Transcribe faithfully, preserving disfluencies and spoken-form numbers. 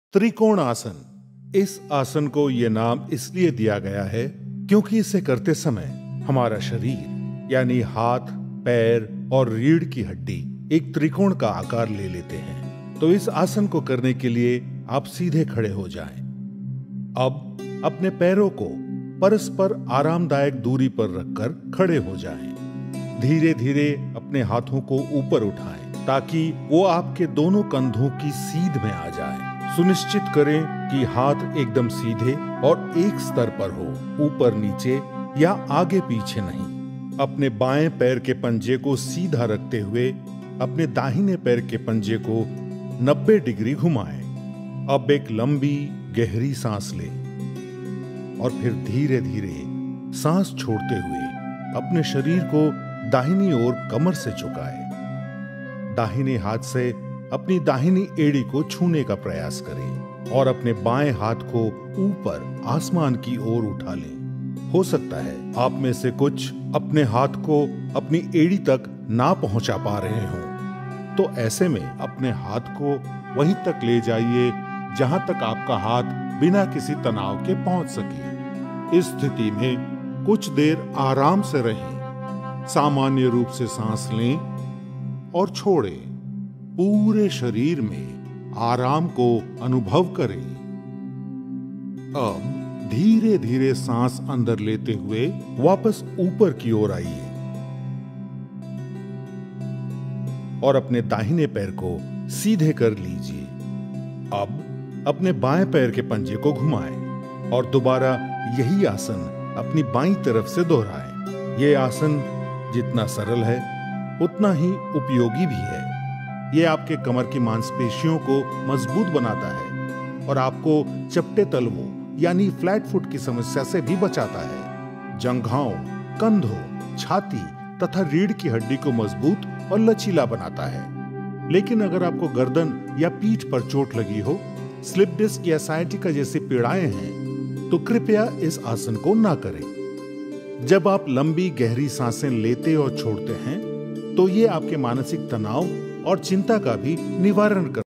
त्रिकोणासन। इस आसन को यह नाम इसलिए दिया गया है क्योंकि इसे करते समय हमारा शरीर यानी हाथ, पैर और रीढ़ की हड्डी एक त्रिकोण का आकार ले लेते हैं। तो इस आसन को करने के लिए आप सीधे खड़े हो जाएं। अब अपने पैरों को परस्पर आरामदायक दूरी पर रखकर खड़े हो जाएं। धीरे धीरे अपने हाथों को ऊपर उठाएं ताकि वो आपके दोनों कंधों की सीध में आ जाएं। सुनिश्चित करें कि हाथ एकदम सीधे और एक स्तर पर हो, ऊपर नीचे या आगे पीछे नहीं। अपने बाएं पैर के पंजे को सीधा रखते हुए अपने दाहिने पैर के पंजे को नब्बे डिग्री घुमाएं। अब एक लंबी गहरी सांस लें और फिर धीरे धीरे सांस छोड़ते हुए अपने शरीर को दाहिनी ओर कमर से झुकाएं। दाहिने हाथ से अपनी दाहिनी एड़ी को छूने का प्रयास करें और अपने बाएं हाथ को ऊपर आसमान की ओर उठा लें। हो सकता है आप में से कुछ अपने हाथ को अपनी एड़ी तक ना पहुंचा पा रहे हों, तो ऐसे में अपने हाथ को वहीं तक ले जाइए जहां तक आपका हाथ बिना किसी तनाव के पहुंच सके। इस स्थिति में कुछ देर आराम से रहें। सामान्य रूप से सांस लें और छोड़ें। पूरे शरीर में आराम को अनुभव करें। अब धीरे धीरे सांस अंदर लेते हुए वापस ऊपर की ओर आइए और अपने दाहिने पैर को सीधे कर लीजिए। अब अपने बाएं पैर के पंजे को घुमाएं और दोबारा यही आसन अपनी बाईं तरफ से दोहराएं। यह आसन जितना सरल है उतना ही उपयोगी भी है। यह आपके कमर की मांसपेशियों को मजबूत बनाता है और आपको चपटे तलवों यानी फ्लैट फुट की समस्या से भी बचाता है। जंघाओं, कंधों, छाती तथा रीढ़ की हड्डी को मजबूत और लचीला बनाता है। लेकिन अगर आपको गर्दन या पीठ पर चोट लगी हो, स्लिप डिस्क या साइटिका जैसी पीड़ाएं हैं, तो कृपया इस आसन को ना करें। जब आप लंबी गहरी सांसें लेते और छोड़ते हैं, तो ये आपके मानसिक तनाव और चिंता का भी निवारण कर